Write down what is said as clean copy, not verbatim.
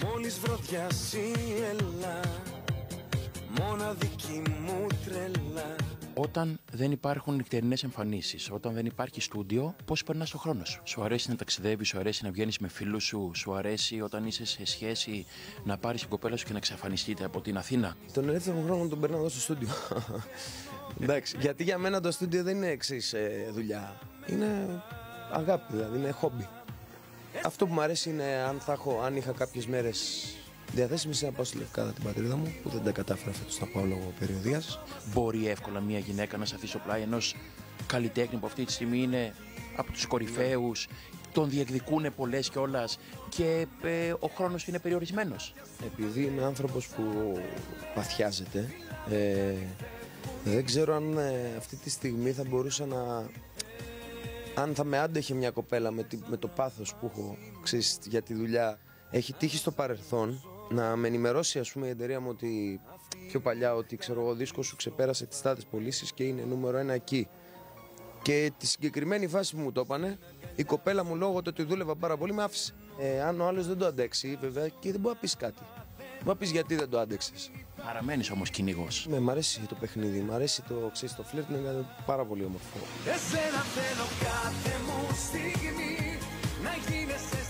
Μόλις βρωδιάσει έλα, μοναδική μου τρέλα. Όταν δεν υπάρχουν νυχτερινές εμφανίσεις, όταν δεν υπάρχει στούντιο, πώς περνάς τον χρόνο σου? Σου αρέσει να ταξιδεύεις, σου αρέσει να βγαίνεις με φίλους σου, σου αρέσει όταν είσαι σε σχέση να πάρεις την κοπέλα σου και να εξαφανιστείτε από την Αθήνα? Τον ελεύθερο χρόνο τον περνάω εδώ στο στούντιο. Εντάξει, γιατί για μένα το στούντιο δεν είναι εξής δουλειά. Είναι αγάπη, δηλαδή είναι χόμπι. Αυτό που μου αρέσει είναι αν είχα κάποιες μέρες διαθέσιμες να πάω στη Λευκάδα, την πατρίδα μου, που δεν τα κατάφερα φέτος να πάω λόγω περιοδίας. Μπορεί εύκολα μια γυναίκα να σταθεί στο πλάι ενός καλλιτέχνη που αυτή τη στιγμή είναι από τους κορυφαίους, τον διεκδικούν πολλές κιόλας και ο χρόνος είναι περιορισμένος? Επειδή είμαι άνθρωπος που παθιάζεται, δεν ξέρω αν αυτή τη στιγμή θα μπορούσα να... Αν θα με άντεχε μια κοπέλα με το πάθος που έχω, ξέρεις, για τη δουλειά. Έχει τύχει στο παρελθόν να με ενημερώσει, ας πούμε, η εταιρεία μου ότι πιο παλιά ότι, ξέρω εγώ, ο δίσκος σου ξεπέρασε τις τάδες πωλήσεις και είναι νούμερο 1 εκεί. Και τη συγκεκριμένη φάση που μου το έπανε, η κοπέλα μου, λόγω του ότι δούλευα πάρα πολύ, με άφησε. Αν ο άλλος δεν το αντέξει, βέβαια, και δεν μπορεί να πεις κάτι. Μπορεί να πεις γιατί δεν το άντεξες. Παραμένεις όμως κυνηγός. Μ' αρέσει το παιχνίδι, μ' αρέσει το φλερτ, είναι πάρα πολύ όμορφο. Εσένα θέλω κάθε μου στιγμή να γίνεσαι